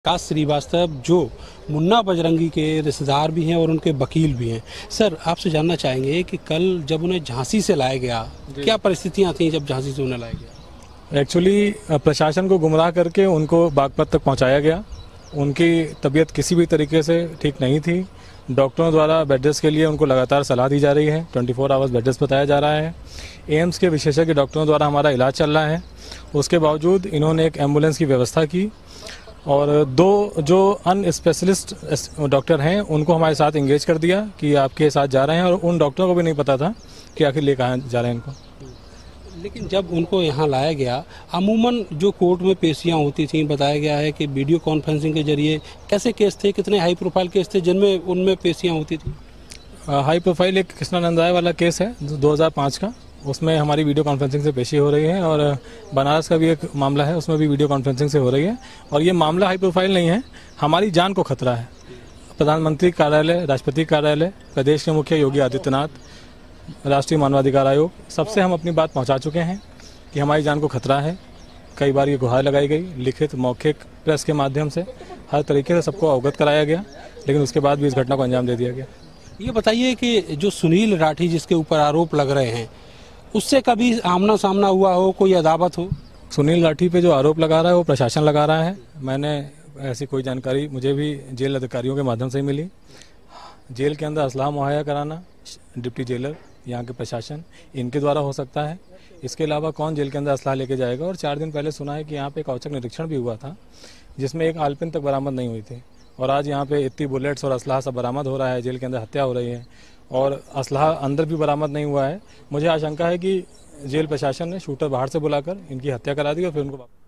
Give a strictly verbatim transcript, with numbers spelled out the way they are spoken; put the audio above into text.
विकास श्रीवास्तव जो मुन्ना बजरंगी के रिश्तेदार भी हैं और उनके वकील भी हैं। सर, आपसे जानना चाहेंगे कि कल जब उन्हें झांसी से लाया गया, क्या परिस्थितियां थी जब झांसी से उन्हें लाया गया? एक्चुअली प्रशासन को गुमराह करके उनको बागपत तक पहुंचाया गया। उनकी तबीयत किसी भी तरीके से ठीक नहीं थी। डॉक्टरों द्वारा बेड रेस्ट के लिए उनको लगातार सलाह दी जा रही है। चौबीस आवर्स बेड रेस्ट बताया जा रहा है। एम्स के विशेषज्ञ डॉक्टरों द्वारा हमारा इलाज चल रहा है। उसके बावजूद इन्होंने एक एम्बुलेंस की व्यवस्था की और दो जो अन स्पेशलिस्ट डॉक्टर हैं उनको हमारे साथ इंगेज कर दिया कि आपके साथ जा रहे हैं, और उन डॉक्टरों को भी नहीं पता था कि आखिर ले कहाँ जा रहे हैं इनको। लेकिन जब उनको यहाँ लाया गया, अमूमन जो कोर्ट में पेशियाँ होती थीं, बताया गया है कि वीडियो कॉन्फ्रेंसिंग के जरिए कैसे केस थे, कितने हाई प्रोफाइल केस थे जिनमें उनमें पेशियाँ होती थी? हाई प्रोफाइल एक कृष्णानंद राय वाला केस है दो हज़ार पाँच का, उसमें हमारी वीडियो कॉन्फ्रेंसिंग से पेशी हो रही है। और बनारस का भी एक मामला है, उसमें भी वीडियो कॉन्फ्रेंसिंग से हो रही है। और ये मामला हाई प्रोफाइल नहीं है, हमारी जान को खतरा है। प्रधानमंत्री कार्यालय, राष्ट्रपति कार्यालय, प्रदेश के मुख्य योगी आदित्यनाथ, राष्ट्रीय मानवाधिकार आयोग, सबसे हम अपनी बात पहुंचा चुके हैं कि हमारी जान को खतरा है। कई बार ये गुहार लगाई गई, लिखित, मौखिक, प्रेस के माध्यम से, हर तरीके से सबको अवगत कराया गया, लेकिन उसके बाद भी इस घटना को अंजाम दे दिया गया। ये बताइए कि जो सुनील राठी जिसके ऊपर आरोप लग रहे हैं, उससे कभी आमना सामना हुआ हो, कोई अदावत हो? सुनील राठी पे जो आरोप लगा रहा है वो प्रशासन लगा रहा है। मैंने ऐसी कोई जानकारी मुझे भी जेल अधिकारियों के माध्यम से ही मिली। जेल के अंदर असलाह मुहैया कराना डिप्टी जेलर, यहाँ के प्रशासन, इनके द्वारा हो सकता है। इसके अलावा कौन जेल के अंदर असलाह लेके जाएगा? और चार दिन पहले सुना है कि यहाँ पे एक औचक निरीक्षण भी हुआ था जिसमें एक आलपिन तक बरामद नहीं हुई थी, और आज यहाँ पे इतनी बुलेट्स और असलाह सब बरामद हो रहा है। जेल के अंदर हत्या हो रही है और असलाह अंदर भी बरामद नहीं हुआ है। मुझे आशंका है कि जेल प्रशासन ने शूटर बाहर से बुलाकर इनकी हत्या करा दी और फिर उनको